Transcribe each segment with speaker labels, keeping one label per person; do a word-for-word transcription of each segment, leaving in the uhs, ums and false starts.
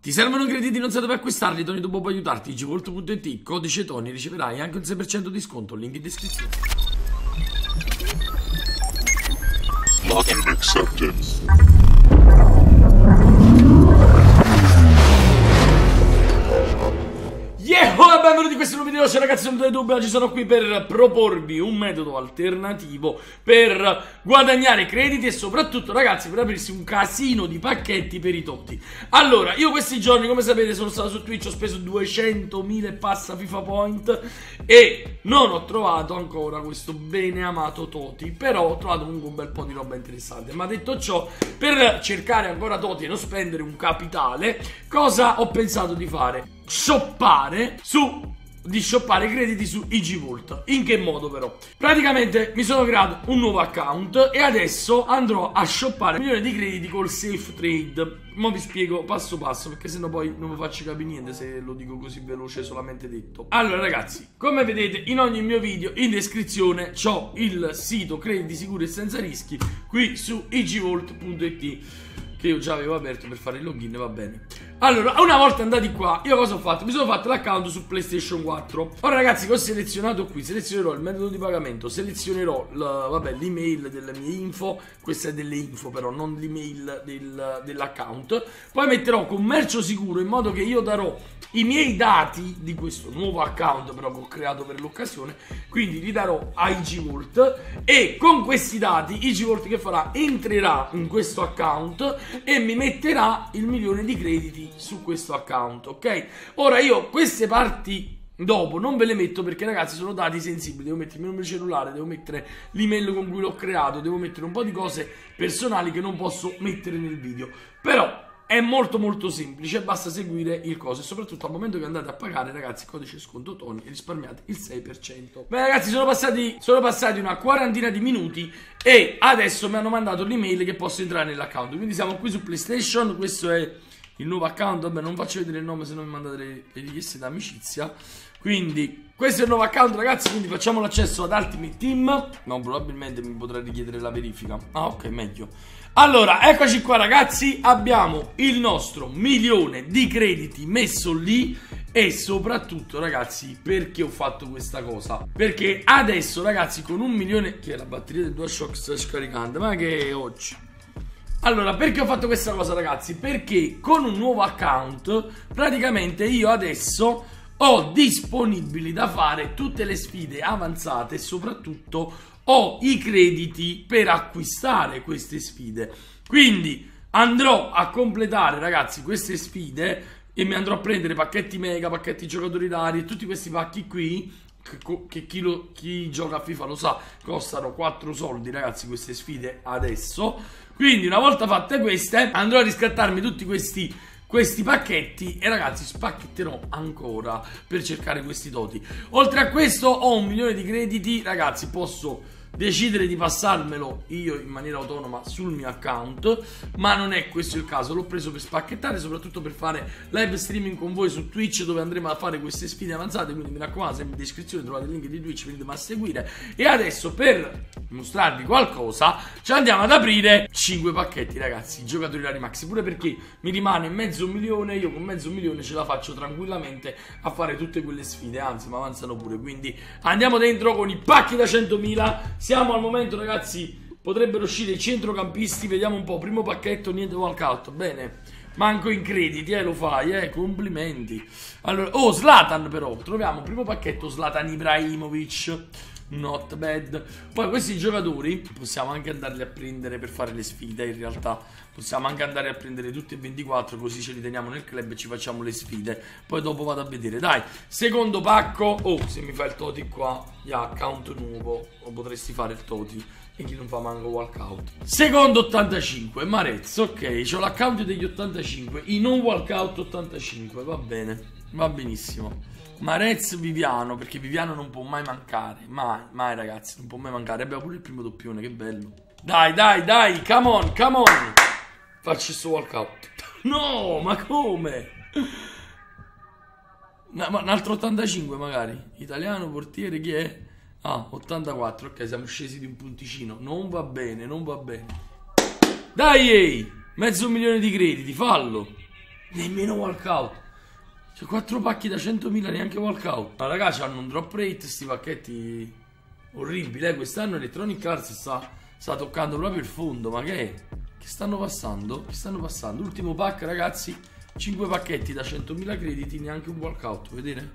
Speaker 1: Ti servono crediti, non sai dove acquistarli? Tony Tubo può aiutarti. Givolt punto it, codice Tony, riceverai anche un sei per cento di sconto. Link in descrizione.
Speaker 2: Login accepted.
Speaker 1: Yeah, oh, benvenuti in questo nuovo video, ciao ragazzi, sono Tony Tubo. Oggi sono qui per proporvi un metodo alternativo per guadagnare crediti e soprattutto, ragazzi, per aprirsi un casino di pacchetti per i Toti. Allora, io questi giorni, come sapete, sono stato su Twitch, ho speso duecentomila e passa FIFA Point e non ho trovato ancora questo bene amato Toti, però ho trovato comunque un bel po' di roba interessante. Ma detto ciò, per cercare ancora Toti e non spendere un capitale, cosa ho pensato di fare? Shoppare su di shoppare crediti su Givolt. In che modo però? Praticamente mi sono creato un nuovo account e adesso andrò a shoppare un milione di crediti col safe trade. Ma vi spiego passo passo, perché sennò poi non vi faccio capire niente se lo dico così veloce solamente detto. Allora ragazzi, come vedete in ogni mio video in descrizione c'ho il sito crediti sicuri e senza rischi qui su Givolt punto it, che io già avevo aperto per fare il login, va bene. Allora, una volta andati qua, io cosa ho fatto? Mi sono fatto l'account su PlayStation quattro. Ora ragazzi, che ho selezionato qui, selezionerò il metodo di pagamento, selezionerò l'email delle mie info. Questa è delle info però, non l'email del, dell'account. Poi metterò commercio sicuro, in modo che io darò i miei dati di questo nuovo account però che ho creato per l'occasione. Quindi li darò a Givolt e con questi dati Givolt che farà? Entrerà in questo account e mi metterà il milione di crediti su questo account, ok? Ora io queste parti dopo non ve le metto perché ragazzi sono dati sensibili. Devo mettere il mio numero cellulare, devo mettere l'email con cui l'ho creato, devo mettere un po' di cose personali che non posso mettere nel video. Però è molto molto semplice, basta seguire il coso e soprattutto al momento che andate a pagare ragazzi codice sconto Tony e risparmiate il sei per cento. Beh ragazzi, sono passati, sono passati una quarantina di minuti e adesso mi hanno mandato l'email che posso entrare nell'account. Quindi siamo qui su PlayStation, questo è il nuovo account. Vabbè, non faccio vedere il nome se non mi mandate le, le richieste d'amicizia. Quindi questo è il nuovo account ragazzi, quindi facciamo l'accesso ad Ultimate Team. No, probabilmente mi potrà richiedere la verifica. Ah ok, meglio. Allora, eccoci qua ragazzi, abbiamo il nostro milione di crediti messo lì. E soprattutto ragazzi, perché ho fatto questa cosa? Perché adesso ragazzi con un milione... Che è la batteria del DualShock sta scaricando, ma che è oggi? Allora, perché ho fatto questa cosa ragazzi? Perché con un nuovo account praticamente io adesso ho disponibili da fare tutte le sfide avanzate e soprattutto ho i crediti per acquistare queste sfide. Quindi andrò a completare ragazzi queste sfide e mi andrò a prendere pacchetti mega, pacchetti giocatori rari e tutti questi pacchi qui che, che chi, lo, chi gioca a FIFA lo sa, costano quattro soldi ragazzi queste sfide adesso. Quindi una volta fatte queste andrò a riscattarmi tutti questi questi pacchetti e ragazzi spacchetterò ancora per cercare questi Toti. Oltre a questo ho un milione di crediti ragazzi, posso decidere di passarmelo io in maniera autonoma sul mio account, ma non è questo il caso. L'ho preso per spacchettare, soprattutto per fare live streaming con voi su Twitch, dove andremo a fare queste sfide avanzate. Quindi mi raccomando, sempre in descrizione trovate il link di Twitch, venitemi a seguire. E adesso per mostrarvi qualcosa ci andiamo ad aprire cinque pacchetti ragazzi, giocatori rari maxi, pure perché mi rimane mezzo milione. Io con mezzo milione ce la faccio tranquillamente a fare tutte quelle sfide, anzi mi avanzano pure. Quindi andiamo dentro con i pacchi da centomila. Siamo al momento ragazzi, potrebbero uscire i centrocampisti, vediamo un po'. Primo pacchetto, niente walkout, bene. Manco in crediti, eh, lo fai, eh, complimenti. Allora, oh, Zlatan però, troviamo primo pacchetto Zlatan Ibrahimovic, not bad. Poi questi giocatori possiamo anche andarli a prendere per fare le sfide. In realtà possiamo anche andare a prendere tutti e ventiquattro, così ce li teniamo nel club e ci facciamo le sfide. Poi dopo vado a vedere. Dai, secondo pacco. Oh, se mi fa il Toti qua, yeah, account nuovo, o potresti fare il Toti e chi non fa manco walkout. Secondo ottantacinque, Marez, ok, c'ho l'account degli ottantacinque, i non walkout ottantacinque, va bene, va benissimo. Marez, Viviano, perché Viviano non può mai mancare, mai, mai ragazzi, non può mai mancare. Abbiamo pure il primo doppione, che bello. Dai, dai, dai, come on, come on. Faccio questo walkout. No, ma come? No, ma un altro ottantacinque magari. Italiano, portiere, chi è? Ah, ottantaquattro, ok, siamo scesi di un punticino. Non va bene, non va bene. Dai, ehi, mezzo milione di crediti, fallo. Nemmeno walkout. C'è quattro pacchi da centomila, neanche walkout. Ma ragazzi, hanno un drop rate sti pacchetti orribili, eh. Quest'anno Electronic Arts sta, sta toccando proprio il fondo. Ma che è? Che stanno passando? Che stanno passando? Ultimo pack, ragazzi. cinque pacchetti da centomila crediti, neanche un walkout, vedete?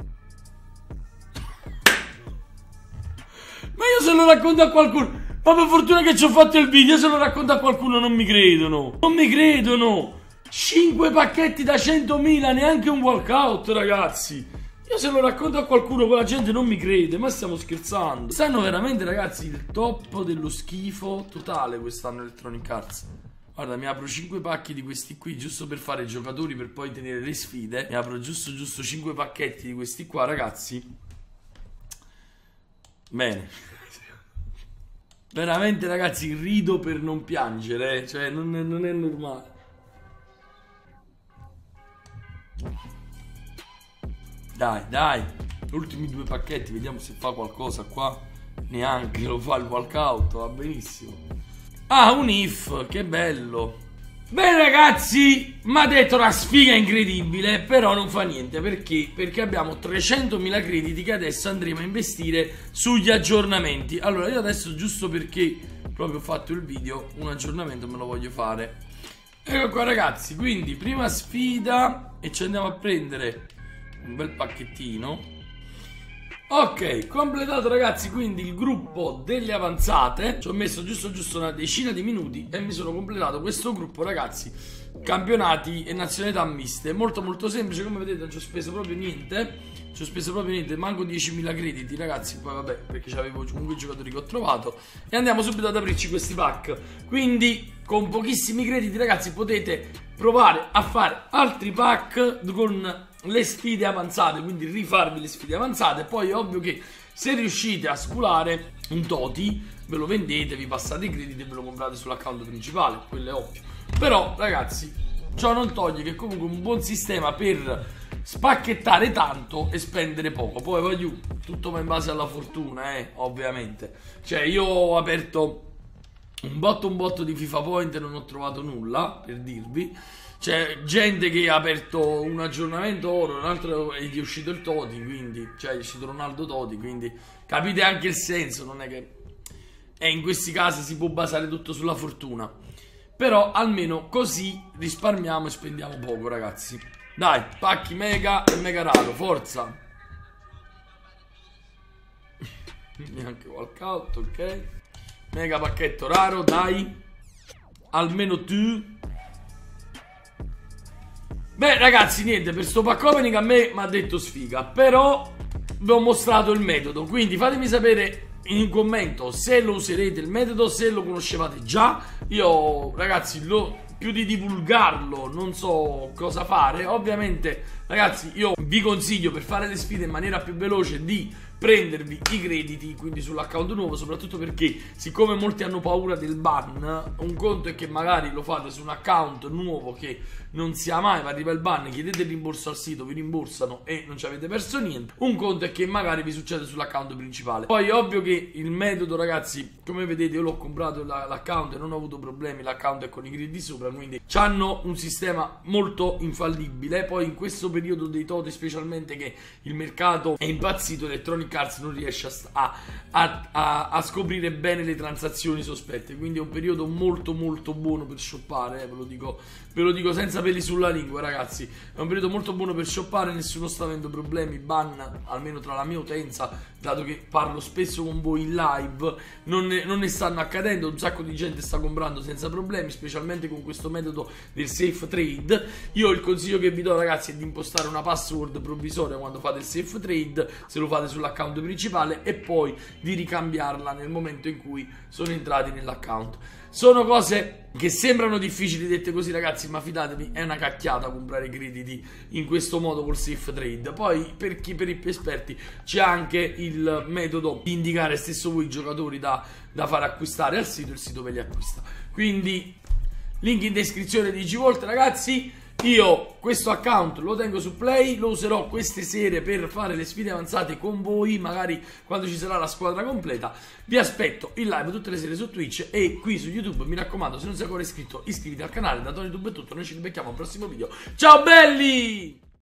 Speaker 1: Ma io se lo racconto a qualcuno, ma per fortuna che ci ho fatto il video, se lo racconto a qualcuno non mi credono. Non mi credono. cinque pacchetti da centomila, neanche un walkout, ragazzi. Io se lo racconto a qualcuno, quella gente non mi crede, ma stiamo scherzando. Stanno veramente, ragazzi, il top dello schifo totale quest'anno Electronic Arts. Guarda, mi apro cinque pacchi di questi qui, giusto per fare giocatori, per poi tenere le sfide. Mi apro giusto giusto cinque pacchetti di questi qua, ragazzi. Bene. Veramente, ragazzi, rido per non piangere, eh. Cioè, non è, non è normale. Dai, dai, ultimi due pacchetti, vediamo se fa qualcosa qua. Neanche lo fa il walkout, va benissimo. Ah, un if, che bello. Bene ragazzi, mi ha detto una sfiga incredibile, però non fa niente. Perché? Perché abbiamo trecentomila crediti che adesso andremo a investire sugli aggiornamenti. Allora io adesso, giusto perché proprio ho fatto il video, un aggiornamento me lo voglio fare. Ecco qua ragazzi, quindi prima sfida e ci andiamo a prendere un bel pacchettino. Ok, completato ragazzi, quindi il gruppo delle avanzate. Ci ho messo giusto giusto una decina di minuti e mi sono completato questo gruppo, ragazzi. Campionati e nazionalità miste. Molto molto semplice, come vedete non ci ho speso proprio niente. Ci ho speso proprio niente, manco diecimila crediti ragazzi. Poi vabbè, perché avevo comunque i giocatori che ho trovato. E andiamo subito ad aprirci questi pack. Quindi con pochissimi crediti ragazzi potete provare a fare altri pack con le sfide avanzate, quindi rifarvi le sfide avanzate. Poi è ovvio che se riuscite a sculare un Toti, ve lo vendete, vi passate i crediti e ve lo comprate sull'account principale, quello è ovvio. Però ragazzi, ciò non toglie che comunque un buon sistema per spacchettare tanto e spendere poco. Poi voglio, tutto va in base alla fortuna, eh, ovviamente. Cioè io ho aperto un botto un botto di FIFA Point e non ho trovato nulla, per dirvi. C'è gente che ha aperto un aggiornamento oro, un altro e gli è uscito il Toti, quindi, cioè è uscito Ronaldo Toti, quindi capite anche il senso, non è che... E in questi casi si può basare tutto sulla fortuna. Però almeno così risparmiamo e spendiamo poco, ragazzi. Dai, pacchi mega e mega raro, forza. Neanche walkout, ok. Mega pacchetto raro, dai. Almeno tu. Beh ragazzi, niente, per sto pack opening a me mi ha detto sfiga. Però vi ho mostrato il metodo, quindi fatemi sapere in un commento se lo userete il metodo, se lo conoscevate già. Io ragazzi, lo, più di divulgarlo non so cosa fare. Ovviamente ragazzi, io vi consiglio, per fare le sfide in maniera più veloce, di prendervi i crediti, quindi sull'account nuovo, soprattutto perché siccome molti hanno paura del ban, un conto è che magari lo fate su un account nuovo che non sia mai, ma arriva il ban, chiedete il rimborso al sito, vi rimborsano e non ci avete perso niente. Un conto è che magari vi succede sull'account principale. Poi è ovvio che il metodo ragazzi, come vedete io l'ho comprato l'account e non ho avuto problemi, l'account è con i crediti sopra, quindi hanno un sistema molto infallibile. Poi in questo periodo dei Toti, specialmente che il mercato è impazzito, Electronic Arts non riesce a, a, a, a scoprire bene le transazioni sospette, quindi è un periodo molto molto buono per shoppare, eh, ve lo dico, ve lo dico senza peli sulla lingua ragazzi. È un periodo molto buono per shoppare, nessuno sta avendo problemi, ban almeno tra la mia utenza, dato che parlo spesso con voi in live, non ne, non ne stanno accadendo. Un sacco di gente sta comprando senza problemi, specialmente con questo metodo del safe trade. Io il consiglio che vi do ragazzi è di impostare una password provvisoria quando fate il safe trade, se lo fate sull'account principale, e poi di ricambiarla nel momento in cui sono entrati nell'account. Sono cose che sembrano difficili dette così ragazzi, ma fidatevi, è una cacchiata comprare crediti in questo modo col safe trade. Poi per chi, per i più esperti, c'è anche il metodo di indicare stesso voi i giocatori da, da far acquistare al sito, il sito ve li acquista. Quindi link in descrizione di G-Volt ragazzi. io questo account lo tengo su Play, lo userò queste sere per fare le sfide avanzate con voi, magari quando ci sarà la squadra completa. Vi aspetto in live tutte le sere su Twitch e qui su YouTube. Mi raccomando, se non sei ancora iscritto, iscriviti al canale. Da TonyTube è tutto, noi ci ribecchiamo al prossimo video. Ciao belli!